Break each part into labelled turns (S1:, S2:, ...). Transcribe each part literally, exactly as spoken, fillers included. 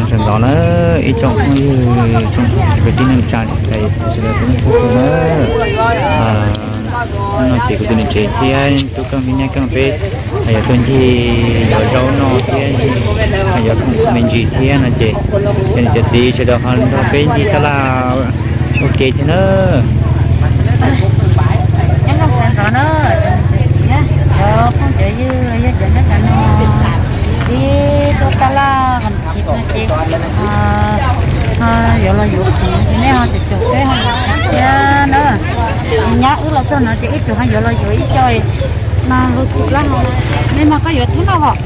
S1: sản đó nó ít trong trong cái tin năng tràn thì sẽ là cũng không nó à nó chỉ có tin chỉ thì tôi cần mình nhắc cần phải hay là tuần gì giờ rau nó thì hay là không mình gì thì nó chỉ cái này chỉ sẽ được hơn đó cái gì đó là ok thì nó
S2: em không sản đó nó nhá đó không chỉ như như chuyện nó cả nó đi tôi ta la còn thịt nó chỉ à à giờ là dụ thì nếu họ chỉ chụp cái không nhá nữa nhá ước là tôi nó chỉ ít chụp hay giờ là dụ ít chơi mà hơi cục lắm nên mà có dụ thế nào họ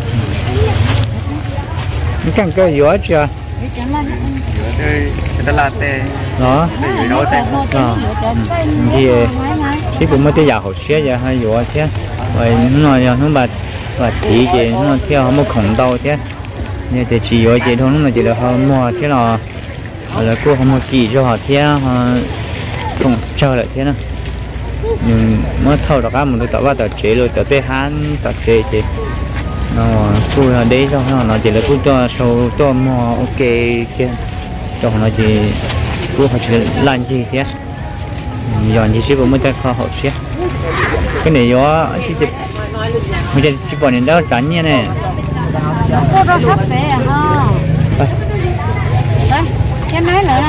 S1: cái càng cái dụ chưa
S3: chơi cái là tê
S1: đó
S3: đó tê
S1: gì chứ cũng mới tới giờ học xe giờ hay dụ chứ vậy nó nói nó bà và chỉ chị nó theo không có khổng đâu chứ như thì chỉ ở chị thôi nó chỉ là họ mua thế nào là cô không có kỳ cho họ thế họ không chờ lại thế nào nhưng mới thâu được cái một cái tao tao chế rồi tao tê han tao chế chị nó cô là đấy cho nó nó chỉ là cô cho số cho mua ok kia cho nó chỉ cô họ chỉ làm gì thế dọn gì chứ cũng mới tới kho học xe cái này do chỉ bây giờ chỉ bỏ đến đâu tránh như này
S2: cô đó sắp về à ha đây cái máy nữa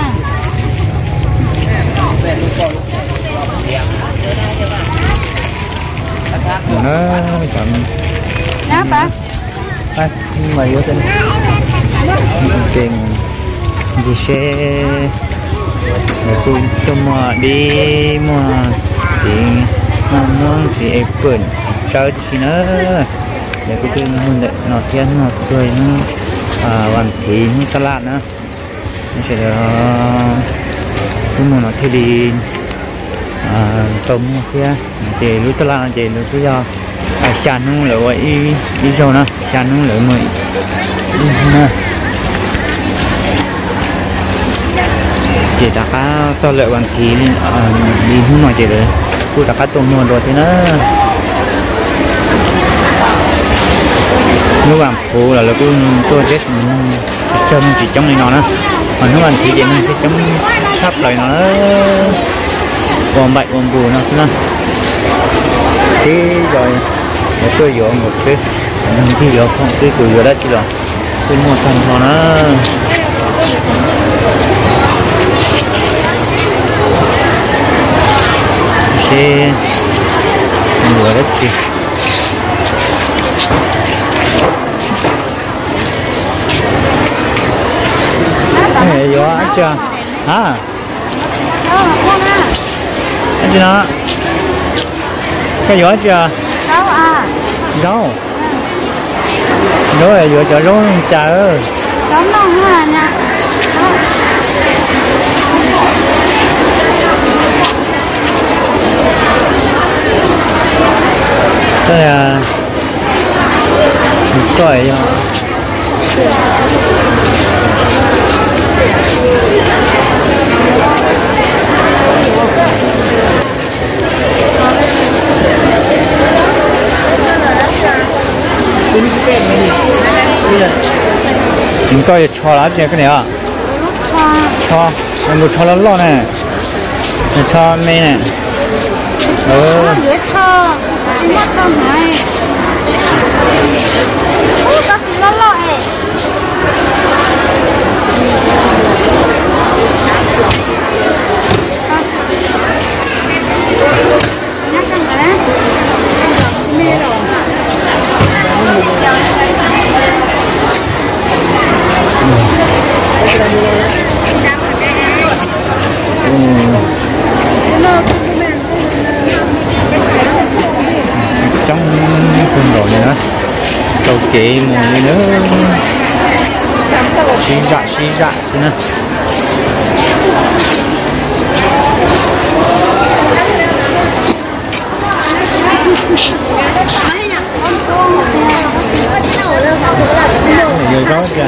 S1: nó chậm
S2: nhá ba
S1: ai mày vô tên tiền gì xe tôi cho mà đi mà chị mà muốn chị em quên chơi thì nó để cái chuyện nó nó thiên nó cười nó à hoàn thị nó ta lạ nữa nó sẽ là tôi muốn nó thì đi à tôm kia thì lúc ta lạ thì lúc bây giờ à sàn nó lại vậy đi rồi nè sàn nó lại mày nè chỉ ta cá cho lợi hoàn thị đi không nói chỉ được tôi ta cá tôm mua rồi thì nó nếu làm phụ là là tôi tôi chết chân chỉ chống này nó nữa còn nếu làm thì chỉ nên cái chống sắp lại nó còn bệnh còn bù nó nữa thế rồi để tôi dọn một cái mình chỉ dọn không tôi cười vào đó chỉ là tôi mua thằng nó nó xe mua đất gì cái gì đó chưa hả cái gì đó cái gì đó chưa
S2: đâu à
S1: đâu đâu là vừa chờ rốn chờ
S2: đóng đâu hả nha
S1: đây là trời ơi chúng tôi cho lá chè cái này à cho một cho lá lon này cho mấy này ừ
S2: cho mất không này ủa có gì lá lon này
S1: trong con đồ này nữa cầu kỵ một người nữa xí dạ xí dạ xí nè người đó kìa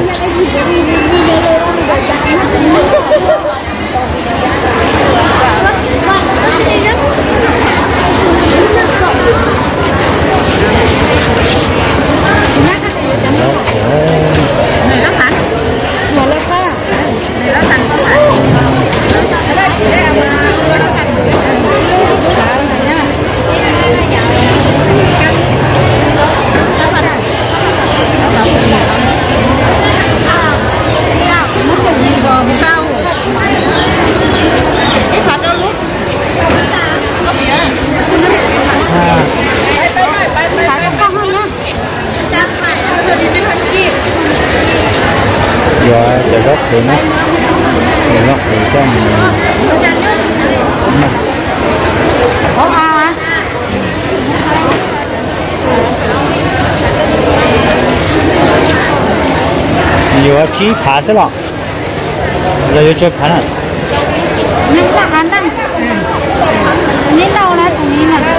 S1: giờ giờ gốc thì nó giờ gốc thì cho mình
S2: có ao hả
S1: giờ chỉ phá sẽ lọ giờ cho phá này
S2: nhưng là hắn đang nhìn đâu là tụi mình mà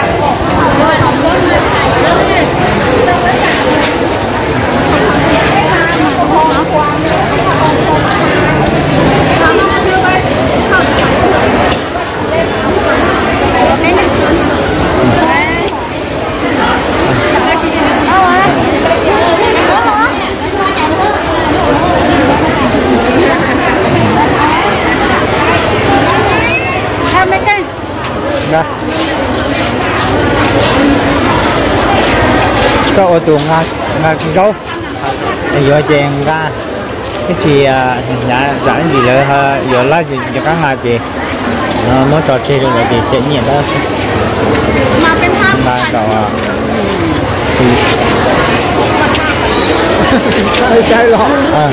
S1: đó có ô tô ngã ngã gấu giờ chèn ra cái gì à nhà giải gì nữa ha giờ lá gì cho các ngài gì nó mới trò chơi rồi thì sẽ nhận đó mà cậu à sai sai lắm à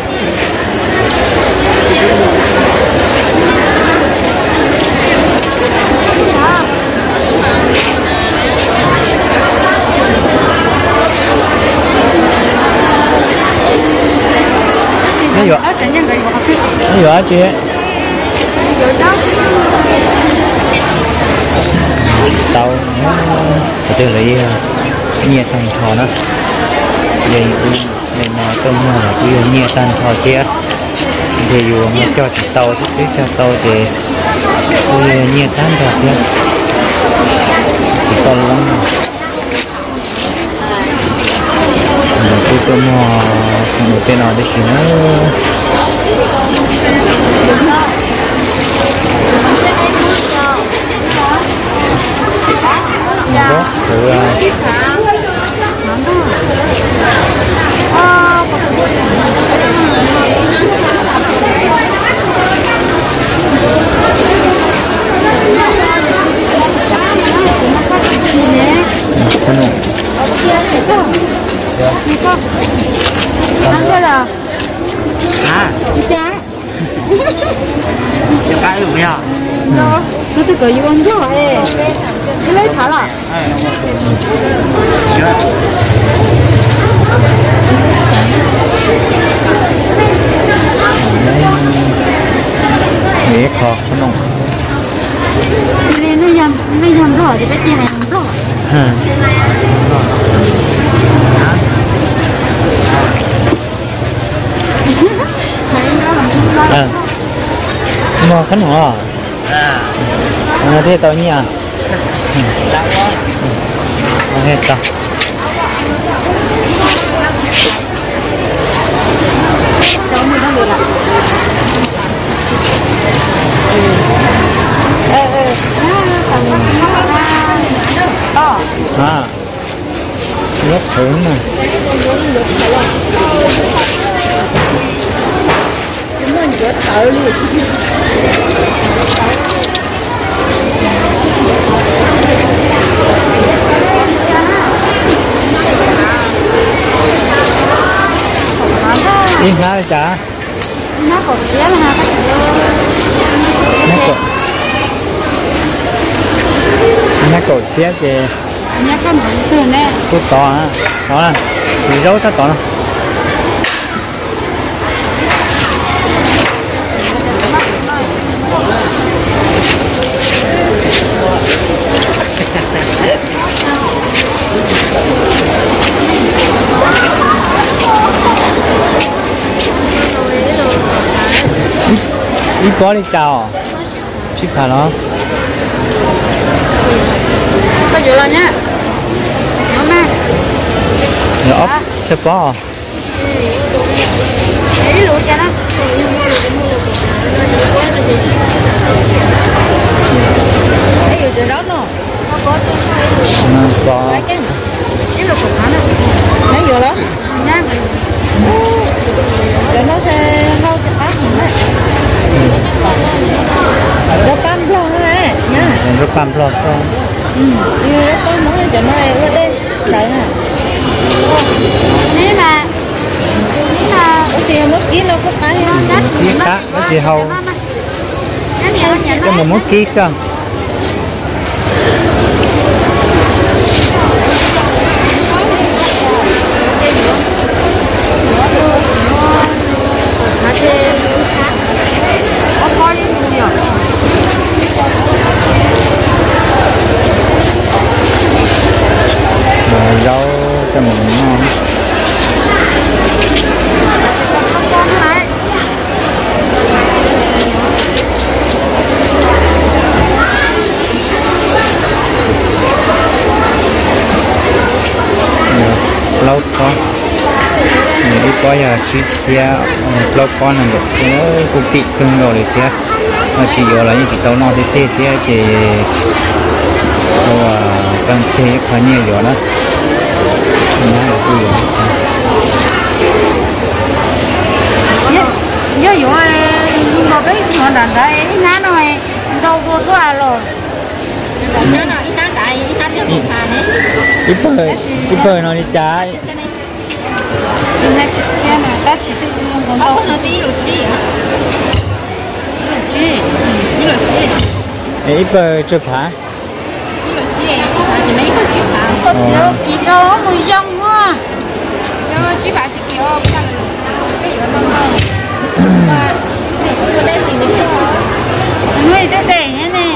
S1: nó vừa nó vừa chị tàu từ lấy nhiệt thành thò nó vậy mình tôm là kia nhiệt thành thò kia thì dù mà cho tàu chút xíu cho tàu thì nhiệt thành thò kia chỉ còn lắm tôi tôm một cái nào để xin nó đó từ
S2: ăn cái là
S3: à
S2: cá
S3: cho cái luôn nha
S2: nó nó tự cái con giò ấy cái lấy thả là
S1: dễ khó không nông
S2: lên nó yam nó yam rõ thì cái gì này rõ
S1: à mà khánh hòa à thế tao nhỉ à hết tao à rất thưởng nè đi hả chả
S2: nó còn xé là hả
S1: nó cổ nó cổ xé kì
S2: nó có một từ nè
S1: cút to hả đó là thì dấu chắc to nè ít quá đi chào chip cả nó
S2: có nhiều lần nhá nó mà
S1: nó ốc chip quá
S2: đấy luôn cho nó cái gì từ đó nó có
S1: có
S2: cái cái cái lục của nó thấy nhiều lắm nha để nó sẽ lâu cho ác nữa nó băm luôn đấy nha
S1: nó băm luôn xong
S2: như nó băm nó cho nó qua đây đấy nèนี่นะนี่นะ thì một ký đâu có phải
S1: một ký khác nó chỉ hầu cái một một ký sao rau cho mình ngon lâu con mình đi coi là chi xe lâu con là được nó cũng bị cưng rồi thì thế mà chỉ có là như chỉ tao nói thế thế thế thì đâu cần thế khá nhiều rồi đó
S2: nhớ dụ mà biết họ đàn đấy ná nói đâu có số à rồi nhớ nói ít cá đại ít cá tiêu thụ hà đấy
S1: ít bơi ít bơi nó đi trái
S2: này xe này ta chỉ tự nhiên còn đâu nó đi rồi chi à chi đi rồi chi
S1: ít bơi chụp hả
S2: đi rồi chi à chỉ mấy cái chụp hả có thiếu kỹ đâu mùi dông quá cho chỉ bảo chỉ kỹ đâu cái cái gì đó mà tôi lên thì được nuôi tới đây nè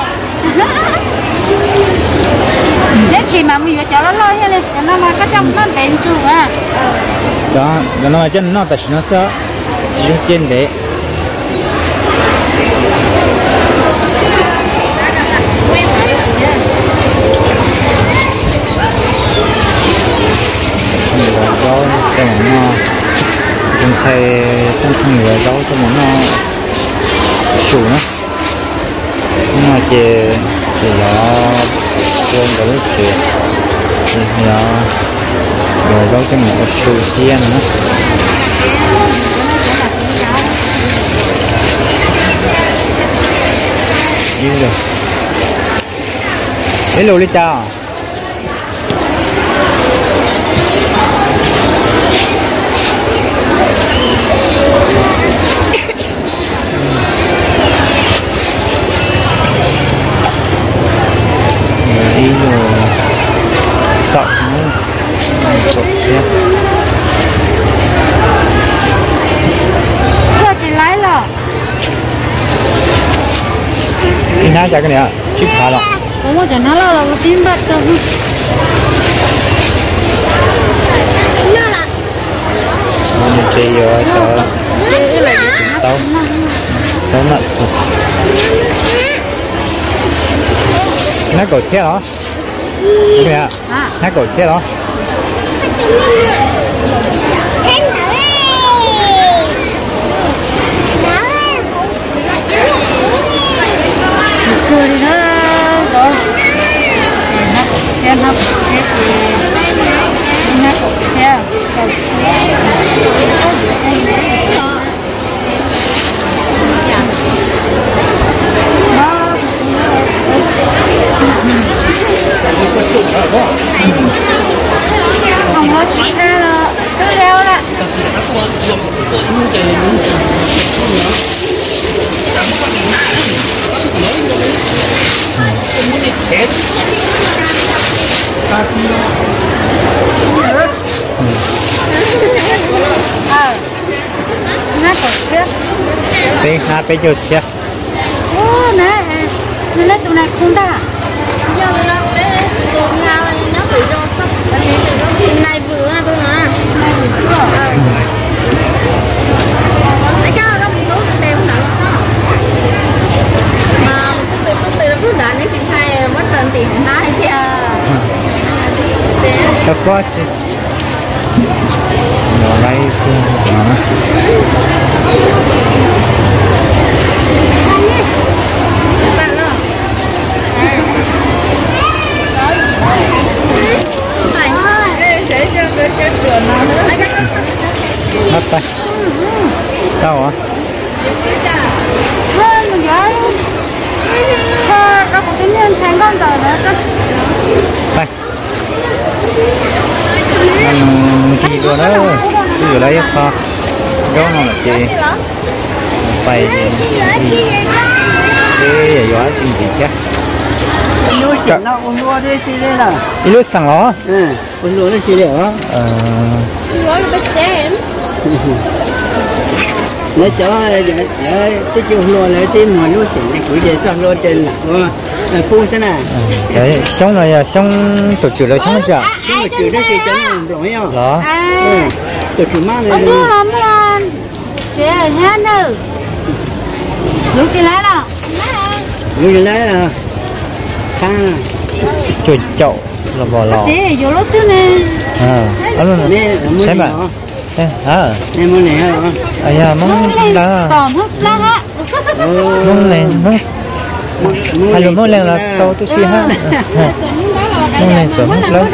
S2: nếu chỉ mà mình cho nó lo hết lên nó mà cái trong nó tiền chủ à
S1: đó nó mà chân nó tại nó sợ chỉ trên để rau cho món ngon không xay không xay nhiều rau cho món ngon sủ nữa nhưng mà chỉ thì nó con có lúc thì thì nó rồi rau cho món sủ chiên nữa đi rồi lấy lô đi chào đi rồi cộng nữa cộng xe
S2: chưa chỉ lái rồi
S1: đi nãy cái này chip phá rồi
S2: không có cho nó là một tin bắt đâu
S1: mình chơi rồi cho tao tao nợ sụp nó cổ xe đó cái này nó cổ xe đó
S2: cười đi thôi rồi nó cổ xe nó cổ xe thì nó cổ xe cổ không có xịt ra là cứ leo lại ờ nó cổ xe
S1: đây hai cái chỗ xe
S2: ô nè nè tụi này không ta giờ nó bé tụi nào nó bị rô sắp này vừa thôi mà này vừa tại sao nó bị rô tem nào đó mà tức từ tức từ nó cứ đạn những chị trai mất tiền tiền hai kia
S1: chắc quá chứ nó đây không nó mất tay đâu hả
S2: hơn mình vậy thôi có một cái nhân thành công rồi nữa cơ
S1: đây anh chỉ rồi đó đi ở đây kho gió nó là chị bay cái gió chim gì chứ
S3: nuôi chỉnh nó uống lúa đi chị đây là
S1: đi lúa sang nó
S3: ừ uống lúa đi chị đấy hả
S1: ờ
S2: lúa nó trẻ em
S3: lấy cho cái chiều lúa lấy tim mà lúa chỉnh này cũng để cho lúa trên là phun thế nào
S1: đấy sống này sống tổ chức là sống chả
S3: nhưng mà chữ đó thì cho nó rồi không
S1: đó
S3: tổ chức mang này
S2: luôn lắm luôn trẻ ở nhà nữa lúc chị lấy nào
S3: lúc chị lấy là khang
S1: chuột chậu là bò lò
S2: thế vô lúc thứ này
S1: à anh
S3: luôn
S1: xem bạn hả
S3: em muốn này hả
S1: à ya mong là
S2: còn hút lá hả
S1: mong này mong hay là mong là tao tôi xí ha mong này sớm hút lắm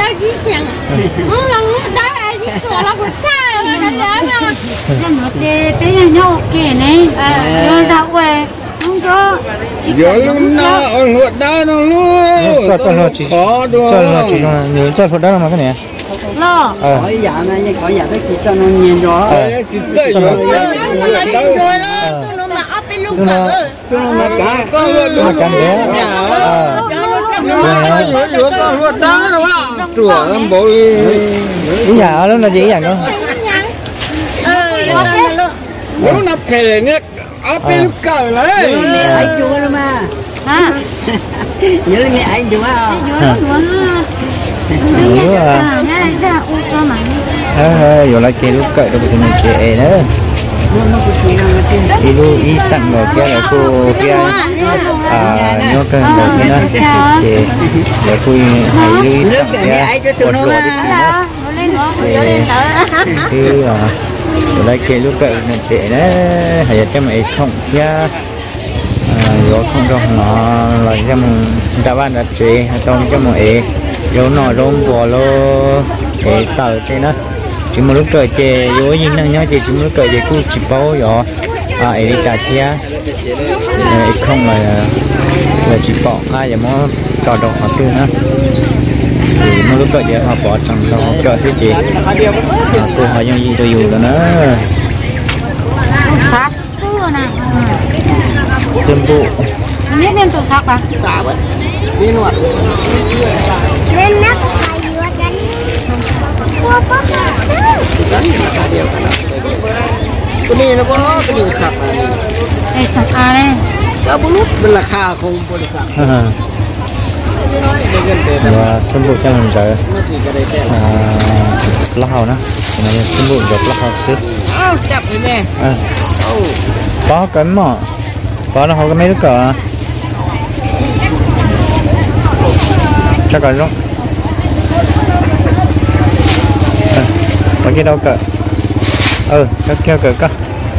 S2: nhau kì này rồi ra về không cho
S3: giờ luôn na ở luật đá nó luôn
S1: cho cho nó chỉ cho nó chỉ nhớ cho luật đá mà cái này
S2: lo
S3: hỏi dạ này nhưng hỏi dạ cái chỉ cho nó nhìn rõ
S1: cho nó
S3: cho nó cho nó mà cả con luôn
S1: mà cảm bé
S3: con luật đá đâu á chùa em bộ
S1: cái nhà nó là gì vậy nó
S3: nếu nắp kề nhé áp bên cờ lấy anh chùa rồi mà
S2: hả
S3: nhớ nghe anh chùa à
S1: nhớ à ờ rồi lại kia lúc cậy đâu có mình chơi nữa đi lu ý sẵn rồi kia là cô kia à nhớ cái một cái đó thì để tôi hãy lưu ý sẵn kia một lúa đi thì thì rồi lại kia lúc cậy mình chơi đấy hãy cho mày không kia gió không đâu nó là cho mình ta ban đặt chơi trong cho mọi gió nó rôm bò lô để tờ trên đó chỉ một lúc cởi chè vô gì năng nhá chỉ chỉ một lúc cởi chè cu chỉ bao gió à ấy đi trả chia không là là chỉ bỏ ai giờ mới trò đồ họ tư nữa thì một lúc cởi chè họ bỏ trong đó cởi sẽ chỉ cô họ yang gì tôi dù rồi nữa
S2: sát xưa này
S1: chân bộ
S2: biết nên tôi sát à
S3: xả vậy đi luôn
S2: lên nắp phải vừa đánh qua bắp
S3: đánh cả điều cả đó cái này nó có cái điều khác này
S2: đây sát à đây
S3: đã bút bên là kha không có được khác
S1: và chân bộ cho mình giờ lá hào nữa này chân bộ giật lá hào xí
S3: chặt đi nè
S1: có cái mà có nó không có mấy đứa cờ chắc là giống có cái đâu cờ ừ các keo cờ cơ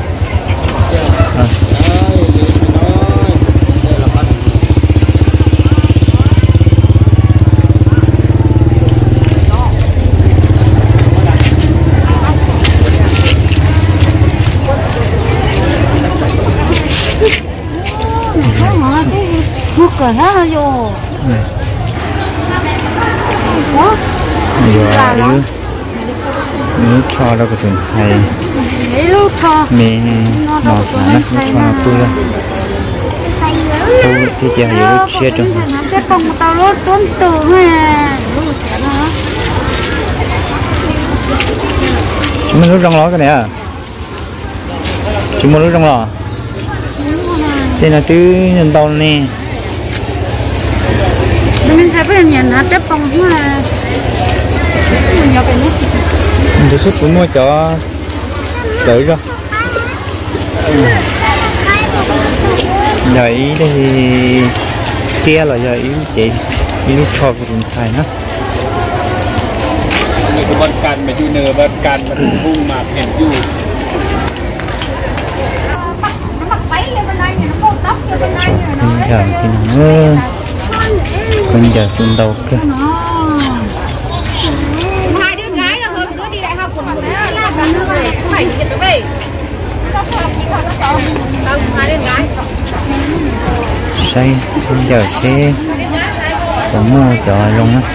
S2: cờ hết rồi quá
S1: rồi nữa nữa cho đâu có chuyện hay
S2: lúc cho
S1: mình bỏ nó cho nó tươi ra tôi thì chỉ hay lúc chia trong
S2: cái con tao lúc tuấn từ ha
S1: chúng mình lúc trong lò cái này à chúng mình lúc trong lò thế là từ nhân tàu nè
S2: mình sẽ phải nhận hạt chất bông mà mình nhập bên
S1: tôi xuất cũng mua cho sợi rồi giờ ý đây kia là giờ ý chị ý lúc cho của mình xài nữa
S4: mình có bật càn mà chú nở bật càn mà hung mà hẹn chú
S1: giờ thì nó con giờ xuống đâu cơ
S2: hai đứa gái là hôm nó đi đại học của nó là phải dịch được đi hai đứa gái
S1: xây con giờ xe cũng chờ luôn á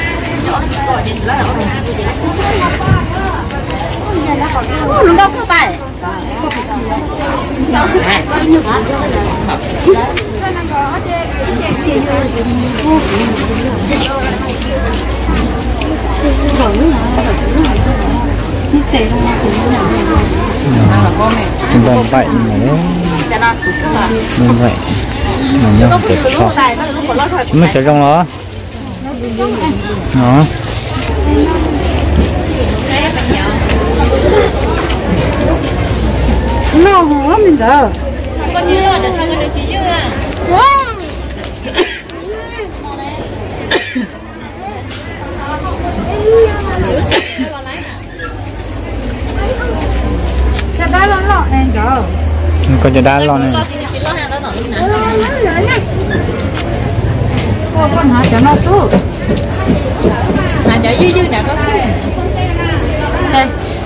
S2: nó đâu có phải
S1: chúng ta vậy mà đấy như vậy mà nhau đẹp cho chúng mình sẽ trong đó đó
S2: nó hóa mình giờ
S5: con như là để cho con được chỉ như à
S2: cho đá lon lọ này rồi
S1: có cho đá lon này
S2: cô con hả cho nó xuống
S5: à cho dư dư đã có
S2: đây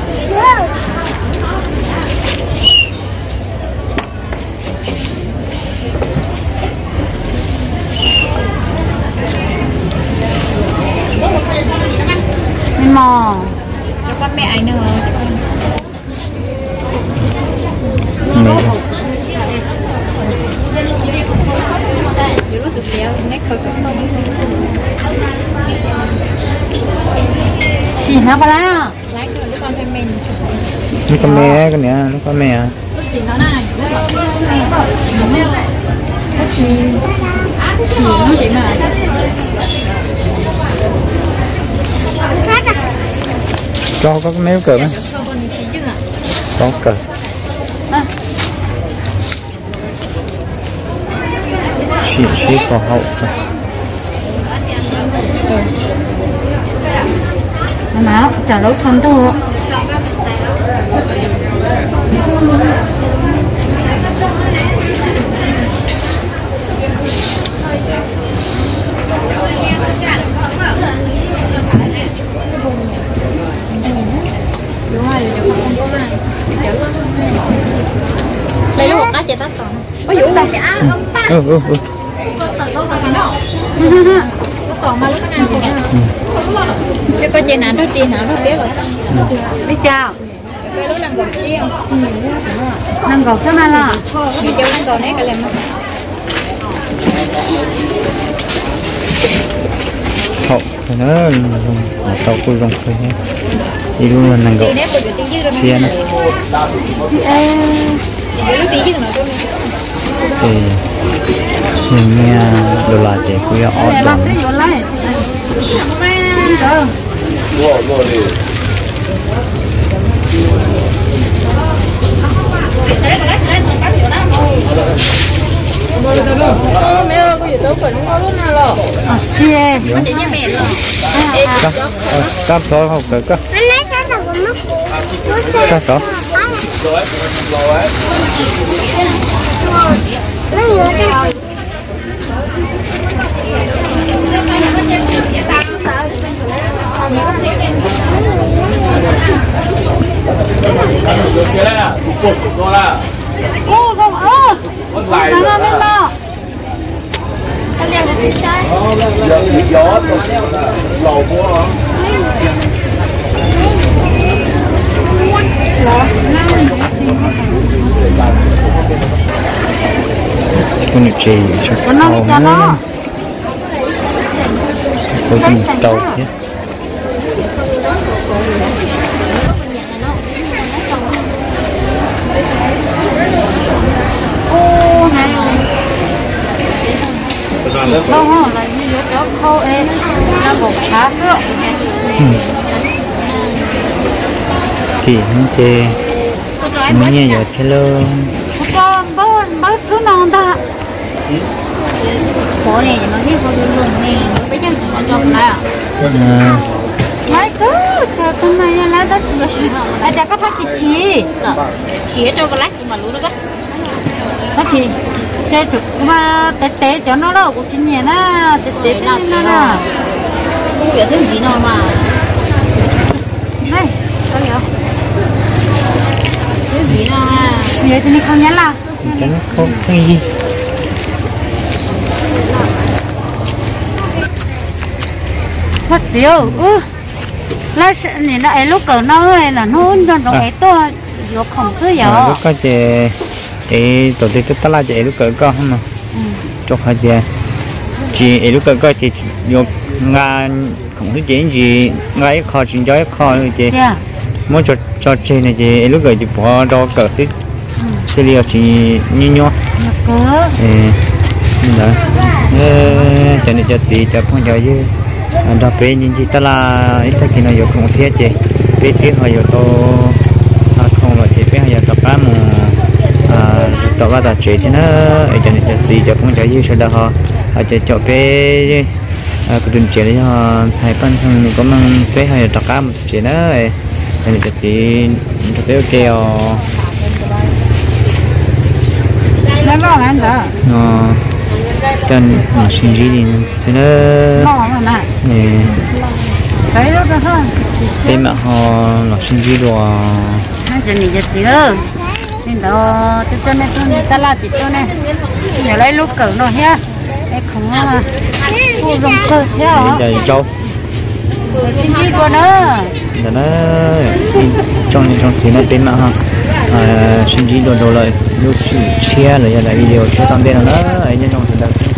S2: mò
S5: cho con mẹ ảnh nữa
S1: mẹ
S5: รู้สึกเสียเน็กเขาชอบมาก
S2: chỉ hả bà lá
S5: ไลค์ด้วยความเป็นเมน
S1: นี่ก็แม่กันเนี่ยนี่ก็แม่
S5: จริงแล้วน่ะใช่ไหม
S1: cho có cái méo cỡ á
S5: ชอบคนมีชีวิตอ่ะ
S1: có cỡ chỉ chỉ có hậu thôi
S2: má trả lấu chân thôi
S5: lấy lúc đó chị tắt còn có vụ này á không ta
S1: ừ ừ ừ
S5: tự có phải nó có còn mà lúc nào chứ có chị nào đó chị nào đó tiếc rồi
S2: đi chào
S5: cái lúc đang gồng chiêu
S2: năng cầu sao mà là
S5: chị cháu đang gồng đấy cái làm
S1: hậu thì nó tàu cùi rồng thôi nhé đi luôn là nàng gậu chia này thì mình nghe đồ là chỉ quý ở đó
S5: mẹ ơi có gì tốt phải không có lúc nào rồi
S2: chia
S5: mình chỉ như mẹ rồi
S1: cắp cắp thôi không cỡ cắp cắp đó
S2: ô không ơ con lại rồi bên đó
S5: cái leo là cái sai
S4: gió lầu của
S1: con được gì cho
S2: con nó đi cho nó
S1: có gì tàu nhé
S2: ô này đâu hả là như vậy đó khô em nó bột khá sữa
S1: kỳ không chê mới nghe giờ chơi luôn
S2: con bớt bớt thứ non ta
S5: bộ này nó biết con luôn nè bây giờ nó trồng lại
S2: mấy cứ cho tụi mày là đó à chả có phát chỉ
S5: chỉ cho cái lát mà luôn đó các
S2: nó chỉ chơi thực mà té té cho nó đâu cũng chính nhẹ na té té nó na
S5: không biết thứ gì nào mà
S2: này có hiểu
S5: thứ gì nào à
S2: vậy thì không nhớ là
S1: cái nó không cái gì
S2: phát xíu ừ là này là lúc cỡ nó này là nó cho nó ấy to vô không cứ
S1: à,
S2: giờ
S1: lúc có chị chị tổ tiên tất là chị lúc cỡ có không mà chụp hai chị chị lúc cỡ có chị vô nga không biết chuyện gì ngay khó chuyện cho khó rồi chị muốn cho cho chị này chị lúc cỡ chị bỏ đó cỡ xí chị liệu chị như nhau đó cho nên cho chị cho phong trào với đó bé nhìn chị ta là ít cái nào vô không thiết chị bé thiết họ vô to không là chị bé họ tập cá mà tập cá tập chị thì nó cho nên cho chị cho phong trào với sau đó họ họ cho cho bé cái đường chị đấy họ xài phân xong có mang bé họ tập cá một chị nó cho nên cho chị tập bé kêu
S2: nó lo ăn đó
S1: chân sinh gì thì sẽ
S2: lo mà này
S1: nè
S2: thấy đó cơ hơn
S1: bên mà họ là sinh gì rồi
S2: nó chỉ nhìn giật gì hơn nên đó tôi cho nên tôi ta là chỉ cho nên nhớ lấy lúc cỡ nó ha cái không mà cô dùng cơ theo
S1: để cho
S2: sinh gì của nó
S1: để nó trong trong thì nó bên mà ha sinh gì đồ đồ lại lúc chia lại lại video chia tam bên nó ấy nhân trong thì